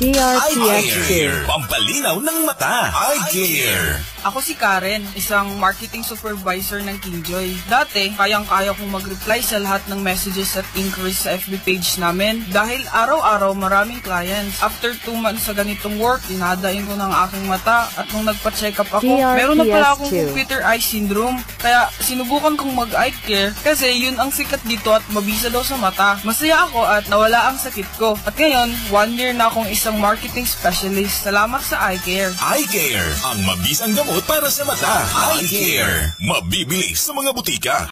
DRTX2. Pampalinaw ng mata. Eye Care. Ako si Karen, isang marketing supervisor ng Kingjoy. Dati, kayang-kaya kong mag-reply sa lahat ng messages at inquiries sa FB page namin dahil araw-araw maraming clients. After 2 months sa ganitong work, tinadain ko ng aking mata at nung nagpa-check up ako, meron na pala akong computer eye syndrome. Kaya sinubukan kong mag-eye care kasi yun ang sikat dito at mabisa daw sa mata. Masaya ako at nawala ang sakit ko. At ngayon, 1 year na akong isang marketing specialist. Salamat sa Eye Care. Eye Care, ang mabisang gamot para sa mata. Eye Care, mabibili sa mga butika.